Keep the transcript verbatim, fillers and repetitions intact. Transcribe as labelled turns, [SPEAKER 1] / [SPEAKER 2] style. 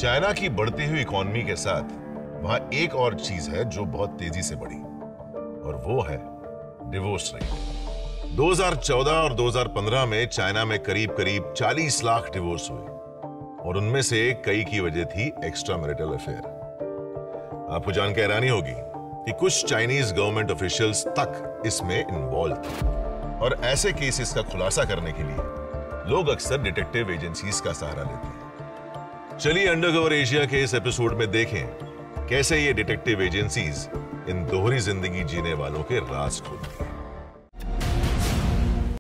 [SPEAKER 1] China की बढ़ती हुई इकोनॉमी के साथ वहां एक और चीज है जो बहुत तेजी से बढ़ी, और वो है डिवोर्स रेट। दो हज़ार चौदह और दो हज़ार पंद्रह में चाइना में करीब करीब चालीस लाख डिवोर्स हुए, और उनमें से कई की वजह थी एक्स्ट्रा मैरिटल अफेयर। आपको जानकर हैरानी होगी कि कुछ चाइनीज गवर्नमेंट ऑफिशियल्स तक इसमें इन्वॉल्व थे, और ऐसे केसेस का खुलासा करने के लिए लोग अक्सर डिटेक्टिव एजेंसीज का सहारा लेते हैं। चलिए अंडरकवर एशिया के इस एपिसोड में देखें कैसे ये डिटेक्टिव एजेंसीज इन दोहरी जिंदगी जीने वालों के राज खोलती हैं।